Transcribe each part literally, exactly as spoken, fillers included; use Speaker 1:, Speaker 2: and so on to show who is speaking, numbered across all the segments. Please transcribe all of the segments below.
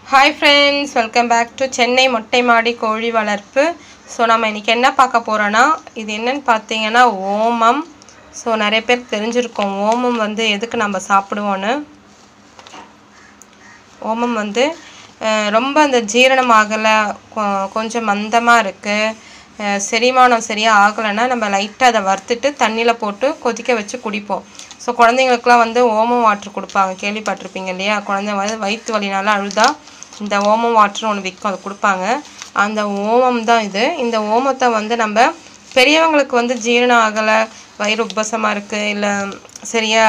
Speaker 1: Hi friends, welcome back to Chennai Mottai Maadi Kozhi Valarpu. So நம்ம இன்னைக்கு என்ன பார்க்க போறோம்னா இது என்னன்னு பாத்தீங்கன்னா ஓமம். சோ நிறைய பேர் தெரிஞ்சிருக்கும் ஓமம் வந்து எதுக்கு நம்ம சாப்பிடுவோம்னு. ஓமம் வந்து ரொம்ப அந்த ஜீரணம் ஆகல கொஞ்சம் மந்தமா இருக்கு. செரிமானம் சரியா ஆகலனா நம்ம லைட்டா அத வறுத்துட்டு தண்ணில போட்டு கொதிக்க வச்சு குடிப்போம். சோ குழந்தைகளுக்குலாம் வந்து ஓமம் வாட்டர் கொடுப்பாங்க. கேள்விப்பட்டிருப்பீங்க இல்லையா? குழந்தை வந்து வயித்து வலினால அழுதா இந்த ஓமம் வாட்டர் ஒன்னு விக்கும் அது கொடுப்பாங்க. அந்த ஓமம் தான் இது. இந்த ஓமத்தை வந்து நம்ம பெரியவங்களுக்கு வந்து ஜீரணம் ஆகல வயிறு உப்பசமா இருக்கு இல்ல சரியா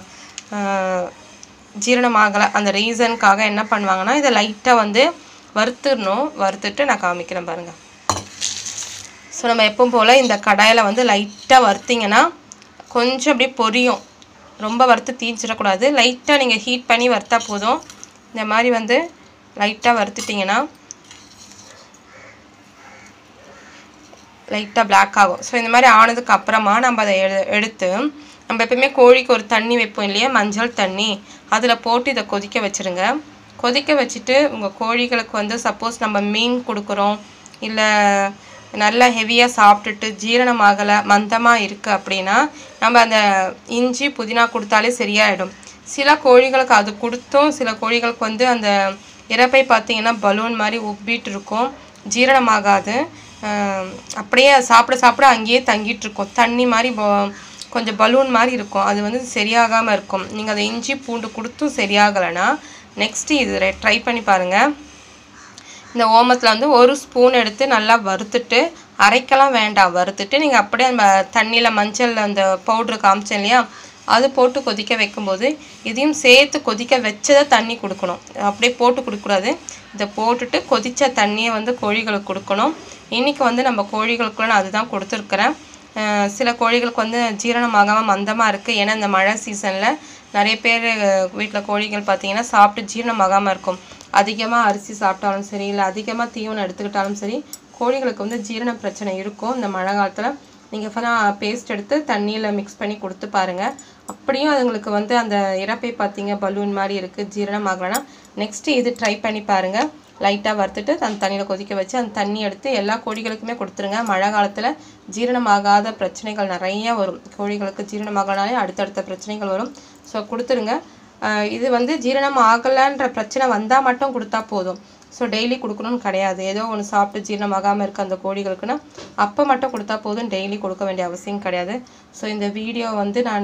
Speaker 1: ஜீரணம் ஆகல அந்த ரீசன்காக என்ன பண்ணுவாங்கன்னா இத லைட்டா வந்து வறுத்துறணும். வறுத்துட்டு நான் காமிக்கிறேன் பாருங்க. சோ நம்ம எப்பவும் போல இந்த கடாயில வந்து லைட்டா வறுத்தீங்கன்னா கொஞ்சம் அப்படியே பொரியும். ரொம்ப வறுத்து தீஞ்சிர கூடாது. லைட்டா நீங்க ஹீட் பண்ணி வறுத்தா போதும். இந்த மாதிரி வந்து லைட்டா வறுத்துட்டீங்கன்னா லைட்டா black ஆகும். சோ இந்த மாதிரி ஆனதுக்கு அப்புறமா நம்ம அதை எடுத்து நம்ம எப்பவுமே கோழிக்கு ஒரு தண்ணி வைப்போம் இல்லையா மஞ்சள் தண்ணி அதுல போட்டு இத கொதிக்க வச்சிருங்க. கொதிக்க வச்சிட்டு உங்க கோழிகளுக்கு வந்து சப்போஸ் நம்ம மீன் கொடுக்கறோம் இல்ல நல்லா ஹெவியா சாப்பிட்டுட்டு ஜீரணம் ஆகல மந்தமா இருக்கு அப்படினா நம்ம அந்த இஞ்சி புதினா கொடுத்தாலே சரியாயிடும். சில கோழிகளுக்கு அது கொடுத்தோம் சில கோழிகளுக்கு வந்து அந்த இரைப்பை பாத்தீங்கன்னா பலூன் மாதிரி உப்பிட்டு இருக்கும். ஜீரணம் ஆகாது. அப்படியே சாப்பிட சாப்பிட அங்கேயே தங்கிட்டு இருக்கும். தண்ணி மாதிரி கொஞ்சம் பலூன் மாதிரி இருக்கும். அது வந்து சரியாகாம இருக்கும். நீங்க அந்த இஞ்சி பூண்டு கொடுத்தும் சரியாகலனா நெக்ஸ்ட் இது ட்ரை பண்ணி பாருங்க. இந்த ஓமத்துல வந்து ஒரு ஸ்பூன் எடுத்து நல்லா வறுத்துட்டு அரைக்கலாம் வேண்டாம். வறுத்துட்டு நீங்க அப்படியே அந்த தண்ணில மஞ்சள் அந்த பவுடர் காமிச்சேன் இல்லையா அது போட்டு கொதிக்க வைக்கும்போது இதையும் சேர்த்து கொதிக்க வெச்சத தண்ணி கொடுக்கணும். அப்படியே போட்டு குடிக்க கூடாது. இத போட்டுட்டு கொதிச்ச தண்ணியை வந்து கோழிகளுக்கு கொடுக்கணும். இன்னைக்கு வந்து நம்ம கோழிகளுக்கு நான் அதுதான் கொடுத்திருக்கேன். சில கோழிகளுக்கு வந்து ஜீரணம் ஆகாம மந்தமா இருக்கு. ஏன்னா இந்த மழை சீசன்ல நிறைய பேர் வீட்ல கோழிகள் பாத்தீங்கன்னா சாப்பிட்டு ஜீரணம் ஆகாம இருக்கும். அதிகமா அரிசி சாப்பிட்டாலும் சரி இல்ல அதிகமா தீவனம் எடுத்துக்கிட்டாலும் சரி கோழிகளுக்கு வந்து ஜீரண பிரச்சனை இருக்கும். இந்த மழை காலத்துல நீங்க ஃபனா பேஸ்ட் எடுத்து தண்ணியில mix பண்ணி கொடுத்து பாருங்க. அப்படியும் அதுங்களுக்கு வந்து அந்த இரைப்பை பாத்தீங்க பலூன் மாதிரி இருக்கு ஜீரணம் ஆகலனா நெக்ஸ்ட் இது ட்ரை பண்ணி பாருங்க. லைட்டா வறுத்துட்டு அந்த தண்ணியில கொதிக்க வச்சு அந்த தண்ணி எடுத்து எல்லா கோழிகளுக்குமே கொடுத்துருங்க. மழை காலத்துல ஜீரணம் ஆகாத பிரச்சனைகள் நிறைய வரும். கோழிகளுக்கு ஜீரணம் ஆகலனாலே அடுத்தடுத்த பிரச்சனைகள் வரும். சோ கொடுத்துருங்க. இது வந்து ஜீரணம் ஆகலன்ற பிரச்சனை வந்தா மட்டும் கொடுத்தா போதும். சோ டெய்லி கொடுக்கணும்னு கிடையாது. ஏதோ ஒன்னு சாப்பிட்டு ஜீரணம் ஆகாம இருக்க அந்த கோழிகளுக்குனா அப்ப மட்டும் கொடுத்தா போதும். டெய்லி கொடுக்க வேண்டிய அவசியம் கிடையாது. சோ இந்த வீடியோ வந்து நான்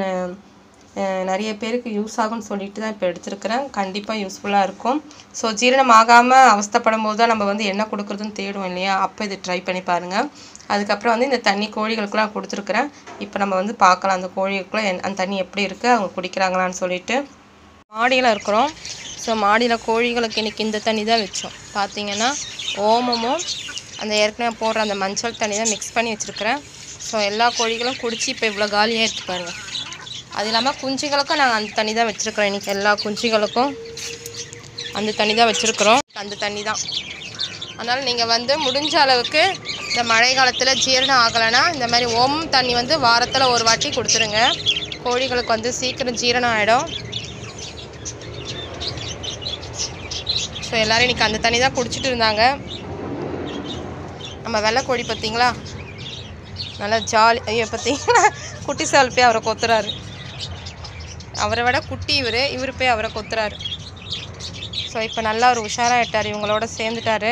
Speaker 1: நிறைய பேருக்கு யூஸ் ஆகும்னு சொல்லிட்டு தான் இப்ப எடுத்துர்க்கறேன். கண்டிப்பா யூஸ்ஃபுல்லா இருக்கும். சோ ஜீரணம் ஆகாம அவஸ்தைப்படும்போது தான் நம்ம வந்து என்ன கொடுக்கிறதுன்னு தேடுவோம் இல்லையா? அப்ப இது ட்ரை பண்ணி பாருங்க. அதுக்கு அப்புறம் வந்து இந்த தண்ணி கோழிகளுக்குலாம் கொடுத்திருக்கேன். இப்போ நம்ம வந்து பார்க்கலாம் அந்த கோழிகளுக்குலாம் அந்த தண்ணி எப்படி இருக்கு அவங்க குடிக்கறாங்களான்னு சொல்லிட்டு. மாடியில இருக்கறோம். சோ மாடியில கோழிகளுக்கு இன்னைக்கு இந்த தண்ணி தான் வெச்சோம். பாத்தீங்கன்னா ஓமமும் அந்த ஏற்கனவே போடுற அந்த மஞ்சள் தண்ணி தான் mix பண்ணி வச்சிருக்கேன். சோ எல்லா கோழிகளும் குடிச்சி இப்போ இவ்ளோ காலியா இருக்கு பாருங்க. அது இல்லாம குஞ்சுகளுக்கும் நான் அந்த தண்ணி தான் வச்சிருக்கேன். இன்னைக்கு எல்லா குஞ்சுகளுக்கும் அந்த தண்ணி தான் வச்சிருக்கோம். அந்த தண்ணி தான். அதனால நீங்க வந்து முடிஞ்ச அளவுக்கு இந்த மழை காலத்துல ஜீரணம் ஆகலனா இந்த மாதிரி ஓமம் தண்ணி வந்து வாரத்துல ஒரு வாட்டி கொடுத்துருங்க. கோழிகளுக்கு வந்து சீக்கிரம் ஜீரணம் ஆயிடும். சோ எல்லாரும் இன்னைக்கு அந்த தண்ணி தான் குடிச்சிட்டு இருந்தாங்க. நம்ம வெள்ளை கோழி பாத்தீங்களா? நல்லா ஜாலி. ஐயோ பாத்தீங்களா குட்டி சால் போய் அவரை கொத்துறாரு. அவரை விட குட்டி இவரு இவரு போய் அவரை கொத்துறாரு. சோ இப்போ நல்லா ஒரு உஷாராயிட்டாரு. இவங்களோட சேர்ந்துட்டாரு.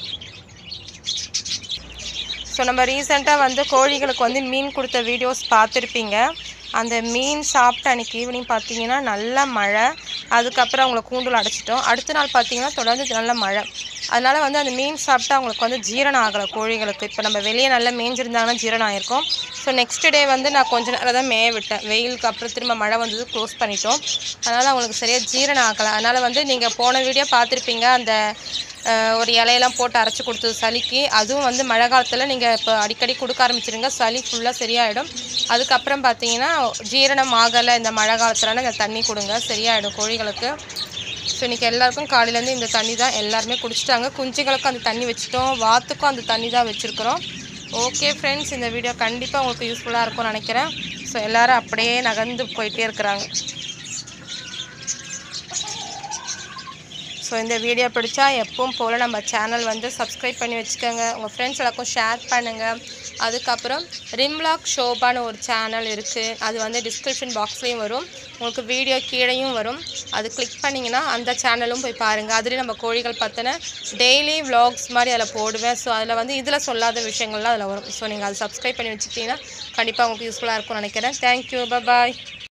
Speaker 1: சோ நம்ம ரீசெண்டா வந்து கோழிகளுக்கு வந்து மீன் கொடுத்த வீடியோஸ் பார்த்திருப்பீங்க. அந்த மீன் சாப்பிட்ட அன்னைக்கு ஈவினிங் பாத்தீங்கன்னா நல்ல மழை. அதுக்கு அப்புறம் அவங்கள கூண்டுல அடைச்சிட்டோம். அடுத்த நாள் பாத்தீங்கன்னா தொடர்ந்து நல்ல மழை. அதனால வந்து அந்த மீன் சாப்பிட்டா அவங்களுக்கு வந்து ஜீரணம் ஆகல கோழிகளுக்கு. இப்போ நம்ம வெளியே நல்லா மேஞ்சிருந்தாங்கன்னா ஜீரணம் ஆயிருக்கும். சோ நெக்ஸ்ட் டே வந்து நான் கொஞ்ச நேரம் தான் மேய விட்டேன். வெயிலுக்கு அப்புறம் திரும்ப மழை வந்தது க்ளோஸ் பண்ணிட்டோம். அதனால அவங்களுக்கு சரியா ஜீரணம் ஆகல. அதனால வந்து நீங்க போன வீடியோ பார்த்திருப்பீங்க அந்த ஒரு இலையெல்லாம் போட்டு அரைச்சு கொடுத்தது சளிக்கு. அதுவும் வந்து மழை காலத்துல நீங்க இப்போ அடிக்கடி கொடுக்க ஆரம்பிச்சிருங்க. சளி ஃபுல்லா சரியாயிடும். அதுக்கு அப்புறம் பாத்தீங்கன்னா ஜீரணம் ஆகல இந்த மழை காலத்துல இந்த தண்ணி கொடுங்க சரியாயிடும் கோழிகளுக்கு. சோ இன்னைக்கு எல்லாருக்கும் காலையில இருந்து இந்த தண்ணி தான் எல்லாரும் குடிச்சிட்டாங்க. குஞ்சுகளுக்கு அந்த தண்ணி வெச்சிட்டோம். வாத்துக்கும் அந்த தண்ணி தான் வெச்சிருக்கோம். ஓகே फ्रेंड्स இந்த வீடியோ கண்டிப்பா உங்களுக்கு யூஸ்ஃபுல்லா இருக்கும்னு நினைக்கிறேன். சோ எல்லாரும் அப்படியே நகர்ந்து போயிட்டே இருக்காங்க. ஸோ இந்த வீடியோ பிடிச்சா எப்பவும் போல் நம்ம சேனல் வந்து சப்ஸ்கிரைப் பண்ணி வச்சுக்கோங்க. உங்கள் ஃப்ரெண்ட்ஸ் எல்லாருக்கும் ஷேர் பண்ணுங்கள். அதுக்கப்புறம் ரிம்லாக் ஷோபான்னு ஒரு சேனல் இருக்குது. அது வந்து டிஸ்கிரிப்ஷன் பாக்ஸ்லேயும் வரும், உங்களுக்கு வீடியோ கீழேயும் வரும். அது கிளிக் பண்ணிங்கன்னா அந்த சேனலும் போய் பாருங்கள். அதுலேயும் நம்ம கோழிகள் பற்றின டெய்லி விலாக்ஸ் மாதிரி அதில் போடுவேன். ஸோ அதில் வந்து இதில் சொல்லாத விஷயங்கள்லாம் அதில் வரும். ஸோ நீங்கள் அதை சப்ஸ்கிரைப் பண்ணி வச்சுக்கிட்டிங்கன்னா கண்டிப்பாக உங்களுக்கு யூஸ்ஃபுல்லாக இருக்கும்னு நினைக்கிறேன். தேங்க்யூ, பாய்.